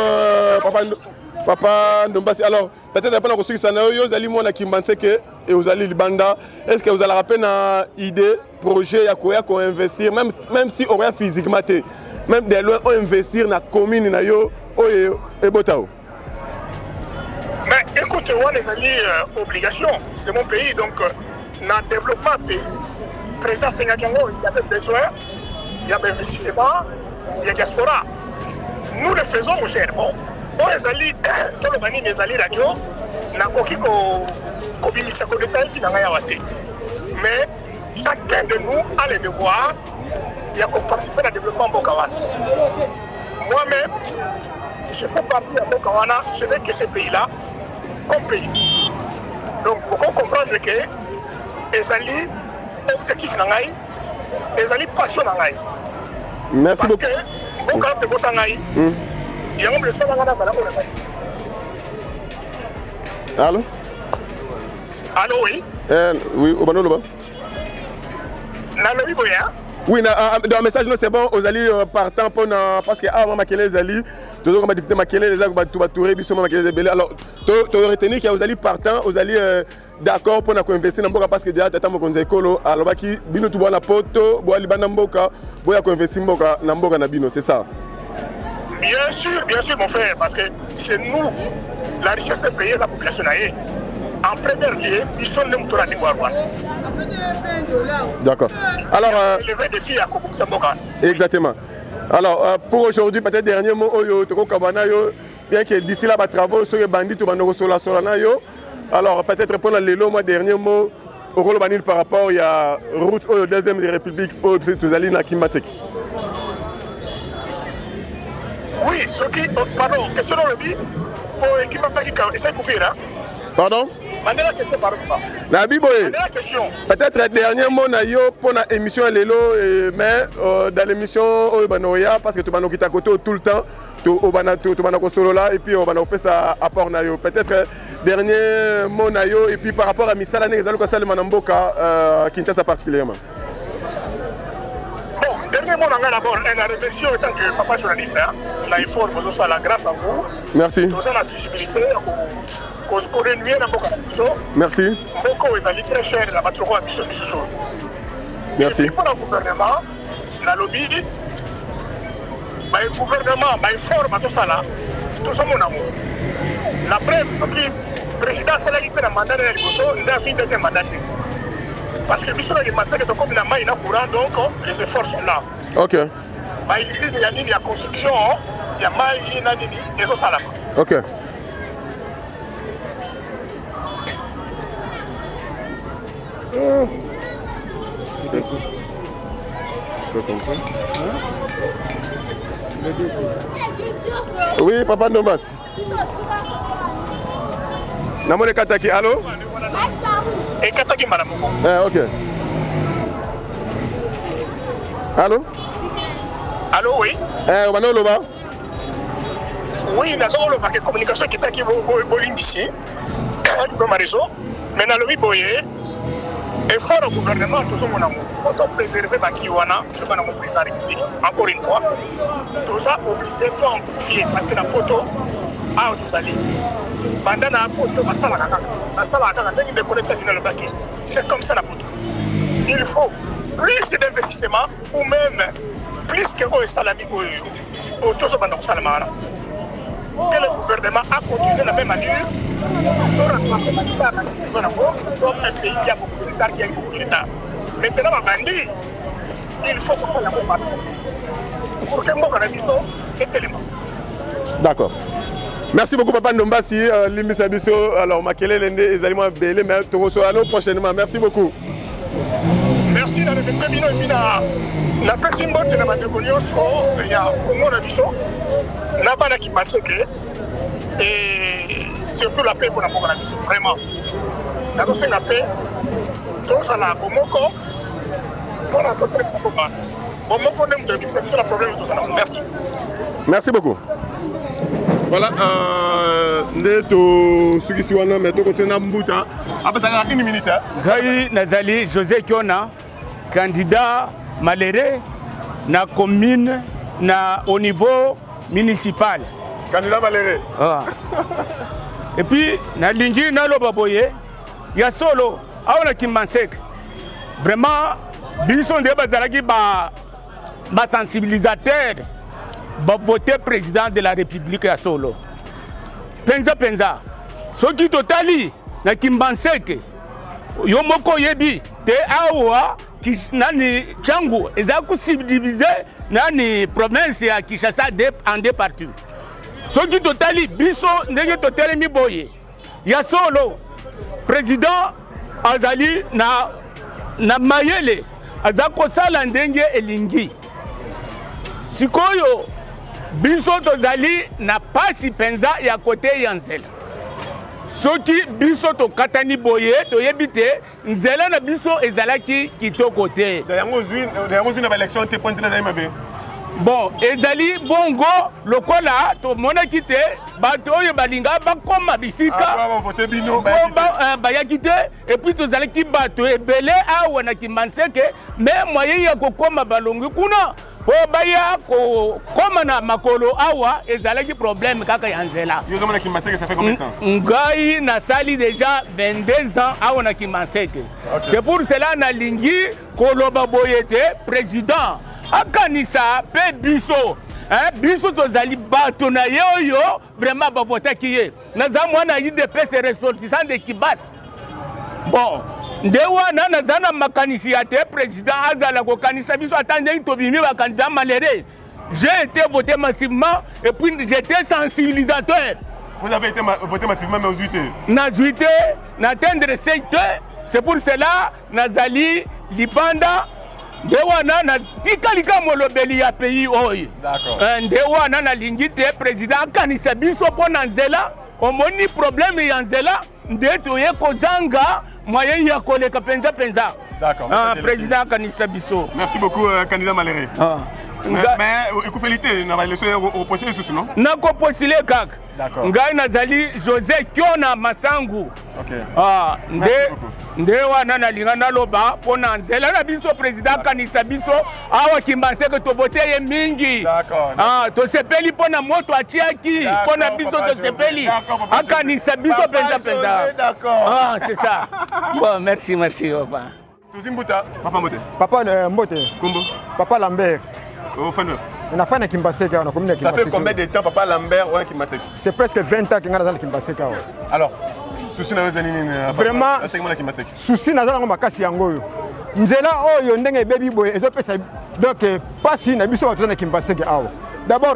Speaker 2: Papa Ndombasi. Alors, peut-être après la construction, vous allez voir Kimbanseke et vous allez Libanda. Est-ce que vous allez rappeler une idée, projet, à quoi investir, même si on est physiquement, même des lois investir dans la commune na yo et botao.
Speaker 3: Mais écoute, on les amis obligation, c'est mon pays donc dans le développement pays. Président Sengakango, il y avait besoin, il y a investissement, il y a diaspora. Nous le faisons, mon cher. Bon, les alliés, tous les bannis des alliés radio, n'a qu'aucun qu'obimisa qu'au détail qui n'a rien à voir. Mais chacun de nous a le devoir, il y a qu'on participe au développement Bokawana. Moi-même, je fais partie de Bokawana, je n'ai que ce pays-là comme pays. Donc, il faut comprendre que les alliés, objectif nangai, les alliés passion nangai.
Speaker 2: Merci beaucoup.
Speaker 3: Parce que bon quand tu bois nangai, il y a un blessé dans la salle.
Speaker 2: Allô?
Speaker 3: Allô oui.
Speaker 2: Oui, au banolo ba.
Speaker 3: Na le biboya.
Speaker 2: Oui, dans le message c'est bon aux alliés partant pour parce que avant Makele les alliés, toujours comme député Makele les alliés tu vas tourner biso Makele belé. Alors tu retenir qu'il y a aux alliés partant, aux alliés d'accord pour investir dans Mboka parce que déjà tata mokonza ekolo alors qui bino tu bois na poto bois libana Mboka bois investir Mboka na Mboka na bino, c'est ça.
Speaker 3: Bien sûr mon frère, parce que c'est nous la richesse de pays la population naïe. En premier lieu, ils sont les moutons à Nicaragua.
Speaker 2: D'accord. Alors
Speaker 3: le défi à Kokumsa Mboka.
Speaker 2: Exactement. Alors pour aujourd'hui peut-être dernier mot oyo toko kabana yo bien que d'ici là ba travaux sur les bandits to banoko sola solana yo. Alors peut-être répondre à l'élo, moi dernier mot au rôle banil par rapport il y a route au deuxième de République au Tuzali na Kimatek.
Speaker 3: Oui, ce qui pardon, question de l'objet pour Kimatek qui essaie de couper là.
Speaker 2: Pardon?
Speaker 3: Mandela question par rapport.
Speaker 2: La Biboye.
Speaker 3: Peut-être
Speaker 2: le dernier mot na yo pour la émission à l'élo mais dans l'émission au Banoya parce que tu vas nous quitter côté tout le temps. Tu vas solo là et puis on va nous faire ça apport na yo. Peut-être dernier mot na yo et puis par rapport à Misala Nezalo Kasale Manamboka Kinshasa particulièrement.
Speaker 3: Bon, dernier mot d'abord, un remerciement en tant que papa journaliste. Là il faut la grâce à vous.
Speaker 2: Merci.
Speaker 3: Nous avons la visibilité qu'on réunit dans Mboka.
Speaker 2: Merci.
Speaker 3: Beaucoup ils allaient très cher la batterie à Bissot.
Speaker 2: Merci.
Speaker 3: Et puis pour le gouvernement, la lobby. Le gouvernement informe tout ça là, tout ça mon amour. La preuve, c'est que le président c'est là qui a mandat de l'Écosse, il a fait un deuxième mandat. Parce que Bissot a mandat que comme la main est courant, donc les efforts sont là.
Speaker 2: Ok.
Speaker 3: Ici, il y a construction, il y a maille, il y a des autres salades.
Speaker 2: Ok. Merci. Je peux comprendre. Oui, papa Ndombas. Namone Kataki, allô?
Speaker 3: Et Kataki, madame.
Speaker 2: Ok. Allô?
Speaker 3: Allô, oui?
Speaker 2: On va là.
Speaker 3: Oui, nous avons la communication qui est aquí ici. Dans ma réseau. Mais dans le Biboye, effort au gouvernement, tout ça, mon amour. Il faut préserver Bakiwana, le président de la République, encore une fois. Tout ça, obligé de amplifier parce que la poto a autorisé. Pendant la poto, c'est comme ça la poto. Il faut plus d'investissement ou même plus que salami au tout ce que le gouvernement a continué la même année. Nous sommes un pays qui a beaucoup de retard, qui a beaucoup de retard. Maintenant, il faut qu'on fasse la même pour que Mboka Nabiso est élément.
Speaker 2: D'accord. Merci beaucoup, Papa Ndombasi. Limisa Biso, alors Makele Lende, les aliments belés, mais tu reçois prochainement. Merci beaucoup.
Speaker 3: Merci, dans le Bétébino, et puis la personne qui a été connue, il y a Congo Nabiso, là-bas qui m'a dit et surtout la paix pour la Mboka Nabiso, vraiment. La paix, donc ça la Bomoko, pour la paix, c'est pour moi. Bomoko n'aime pas dire que c'est le problème de tout ça. Merci.
Speaker 2: Merci beaucoup. Voilà, ce qui est mais tu continues à Mbuta. Après ça, une minute.
Speaker 8: Gaï Nazali, José Kiona, candidat malheureux na commune na au niveau municipal.
Speaker 2: Candidat malheureux.
Speaker 8: Ah. Et puis, na lingi na lobaboye, il y a solo, aona Kimansek. Vraiment, bison de bazalaki ba sensibilisateur va voter président de la République à Solo. Penza. Ce qui totali, na Kimbanseke, Yomoko Yebi, te awa, qui nani Changu, et ça subdivisé, nani province à Kinshasa en deux parties. Ce qui totali, biso, nege totali mi boye. Ya Solo, président Azali na mayele, azako sala ndenge elingi. Sikoyo, biso tozali na pasi penza ya kote ya nzela. Soki biso to katani boye to yebite nzela na biso ezalaki kitoko te.
Speaker 2: Yango zwi na élection te pointe na mabe.
Speaker 8: Bon, ezali bongo lokola to mona kite bato oyo balinga bakoma bisika.
Speaker 2: Ba voter bino
Speaker 8: ba ya kite et puis tozalaki bato ebele awa na Kimbanseke mais moyen ya kokoma balongi kuna. Po baya ko koma na makolo awa ezalaki problème kaka ya nzela.
Speaker 2: Yo zama na Kimbanseke ça fait combien de temps?
Speaker 8: Ngai na sali déjà 22 ans awa na Kimbanseke. Okay. C'est pour cela na lingi koloba boyete président akanisa pe biso. Biso tozali bato na yo vraiment ba voter ki ye. Na za mwana IDPS ressortissant de Kibas. Bon, ndewa na zana makanisi ya te président azala ko kanisa biso atande tobimi ba candidat malheureux. J'ai été voté massivement et puis j'étais sensibilisateur.
Speaker 2: Vous avez été voté massivement mais aux UT.
Speaker 8: Na zuité, na tendre secteur, c'est pour cela nazali libanda ndewa na tikalika molobeli ya pays oyi.
Speaker 2: D'accord.
Speaker 8: Ndewa na lingite président kanisa biso pona nzela, omoni problème ya nzela ndeto ye kozanga moyen ya koleka penza.
Speaker 2: D'accord.
Speaker 8: Président kanisa biso.
Speaker 2: Merci beaucoup candidat Maléré. Mais écoufélité na l'élection au postuler sous non?
Speaker 8: Na ko postuler kaka.
Speaker 2: D'accord.
Speaker 8: Ngai nazali José Kiona Masangu.
Speaker 2: OK.
Speaker 8: Ndewa na linga na loba pona nzela na biso président kanisa biso awa Kimbanseke to voter ye mingi.
Speaker 2: D'accord.
Speaker 8: To sepeli pona moto atiaki pona biso to sepeli. Akanisa biso penza.
Speaker 2: D'accord.
Speaker 8: C'est ça. Bon, merci papa.
Speaker 2: Tozimbuta, papa Mbote.
Speaker 4: Papa Mbote.
Speaker 2: Kombo.
Speaker 4: Papa Lambert.
Speaker 2: Au fan.
Speaker 4: On a fait na Kimbanseke, on a combien de
Speaker 2: Ça fait combien de temps papa Lambert ou Kimbanseke?
Speaker 4: C'est presque 20 ans que ngana dans Kimbanseke.
Speaker 2: Alors, souci na wezani
Speaker 4: vraiment souci na zala makasi yango yo. Nzela oyo ndenge baby boy ezo pesa donc pasi na biso batona Kimbanseke awa. D'abord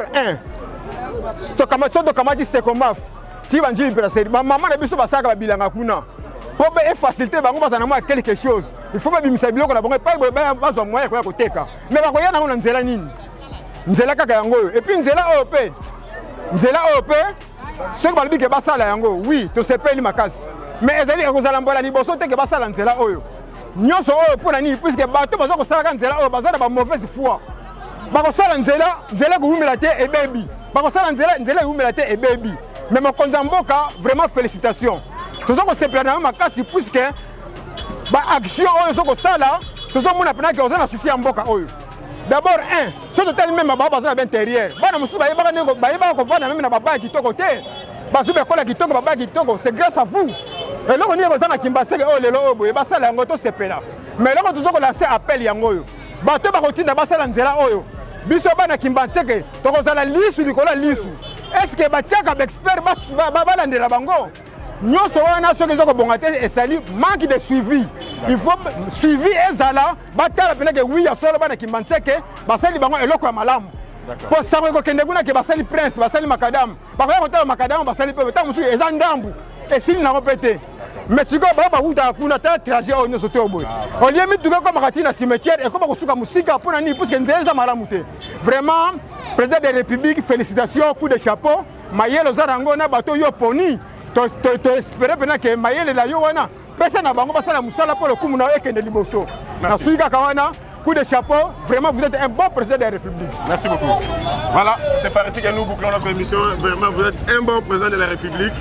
Speaker 4: stockamaso kamati sekomaf. Ti banji impéraseri. Maman na biso basaka babilanga kuna. Pour faciliter bango bazana moi quelque chose. Il faut pas bimisa biloko na bango pas bazwa moyen ko koteka. Mais bakoya na ngona nzela nini? Nzela kaka yango yo. Et puis nzela OP. Nzela OP. Ce que balbi ke basala yango, oui, to sepeli makasi. Mais ezali ekozala mbola liboso te ke basala nzela oyo. Nyonso oyo pona nini puisque bato bazo ko sala nzela oyo bazala ba mauvaise foi. Bakosala nzela ko humela te e baby. Bakosala nzela humela te e baby. Mais mokonza mboka vraiment félicitations. Tozo ko sepela makasi puisque ba action oyo zo ko sala, tozo mona pena ke ozana souci ya mboka oyo. D'abord ce total même ba bazana à l'intérieur. Bana musu ba yeba ko vana même na baba kitoko te. Ba sube kola kitoko baba kitoko, c'est grâce à vous. Et là on y kozana Kimbanseke o lelo obo ba sala yango to sepela. Mais là ko tozo ko lancer appel yango yo. Ba to ba kotinda ba sala nzela oyo. Biso bana Kimbanseke to kozala lisu likola lisu. Est-ce que ba tiaka ba expert ba landela bango? Nyonso wana soki ezoko bonga te esali manque de suivi. Il faut suivi ezala batala pena ke oui ya solo bana Kimbanseke basali bango eloko ya malamu. Pour ça ko kende kuna ke basali prince basali makadam. Bakoya kotala makadam basali pe ta musu eza ndambu. Esili na repéter. Mais siko ba huta kuna ta trajet o nyonso te oboy. On lieu mituka ko makati na cimetière et ko ba kosuka musika pona ni puisque nzeza malamu te. Vraiment président de la République félicitations coup de chapeau. Mayelo zarango na bato yo poni. To espérer pena que mayele la yo wana pesa na bango basala musala pour le coup na ekende liboso na suika kawana coup de chapeau vraiment vous êtes un bon président de la République.
Speaker 2: Merci beaucoup. Voilà, c'est par ici que nous bouclons notre émission. Vraiment vous êtes un bon président de la République.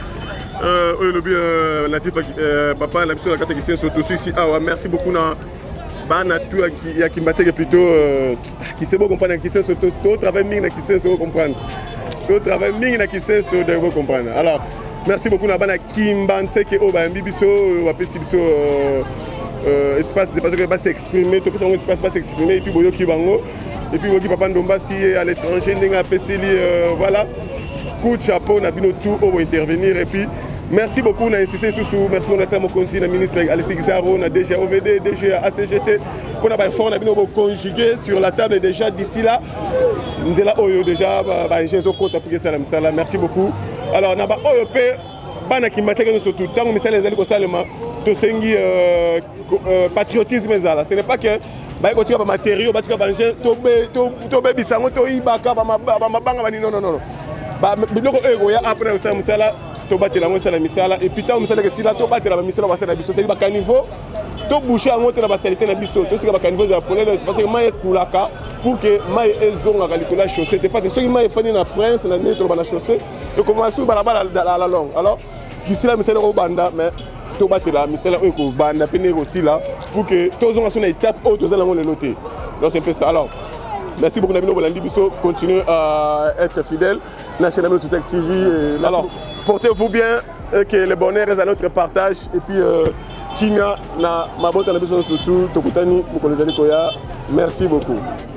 Speaker 2: Natif papa la mission la catégorie surtout ici. Merci beaucoup na bana tout ya Kimbanseke plutôt qui sait pas comprendre qui sait surtout tout travail ming na qui sait comprendre. Tout travail ming na qui sait de comprendre. Alors merci beaucoup na bana Kimbanseke o ba mbibiso ba pesi biso espace de pas s'exprimer, tout ça espace pas s'exprimer et puis boyo ki bango et puis Wogi Papa Ndombasi à l'étranger Ndenga Peseli voilà coup de chapeau na bino tout au intervenir et puis merci beaucoup na insisté sous merci on a mon conseil na ministre Alexis Gizaro na DG OVD DG ACGT pour na ba effort na bino conjuguer sur la table déjà d'ici là nzela oyo déjà ba jezo compte pour que ça la merci beaucoup alors na ba oyo pe bana ki mateka surtout tant misala ezali ko salema to sengi patriotisme ezala ce n'est pas que ba ko tika ba matériaux ba tika ba nje to be bisango to ibaka ba mabanga bani non ba biloko oyo ya après ça misala to batela ngo sala misala et puis tant misala que si là to batela ba misala ba sala biso c'est ba caniveau to boucher en na ba salité na biso to tika ba caniveau za polele parce que maye kulaka pour que maye ezonga kalikola chaussée c'est pas ce qui maye fani na prince na netro ba na chaussée et commence sur balabala la longue alors d'ici là misala ko banda mais to batela misala ko banda pene aussi là pour que to zonga sur une étape autre za lango le noter donc c'est un peu ça alors merci beaucoup Nabino Bolandi Bisso continuez à être fidèle National Tech TV alors portez-vous bien que le bonheur est à notre partage et puis Kinga na mabota na biso surtout tokutani mukolezali koya merci beaucoup.